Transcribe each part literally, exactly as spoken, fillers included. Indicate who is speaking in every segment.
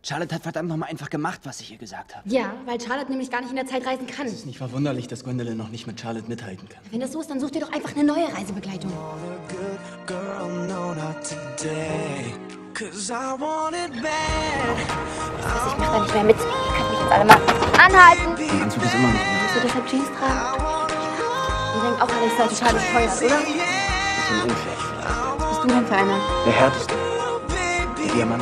Speaker 1: Charlotte hat verdammt nochmal einfach gemacht, was ich ihr gesagt habe.
Speaker 2: Ja, weil Charlotte nämlich gar nicht in der Zeit reisen kann.
Speaker 1: Es ist nicht verwunderlich, dass Gwendolyn noch nicht mit Charlotte mithalten kann.
Speaker 2: Wenn das so ist, dann such dir doch einfach eine neue Reisebegleitung. Ich mach da nicht mehr mit. Ihr könnt mich jetzt alle mal anhalten.
Speaker 1: Der Anzug ist immer noch da.
Speaker 2: Willst du deshalb Jeans tragen? Ihr denkt auch, dass ich seid total bescheuert, oder?
Speaker 1: Bisschen unfair.
Speaker 2: Was bist du denn für einer?
Speaker 1: Der härteste. Der Diamant.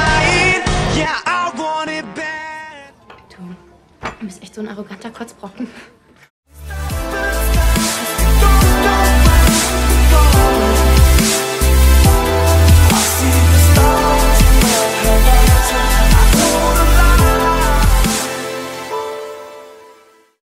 Speaker 2: Du bist echt so ein arroganter Kotzbrocken.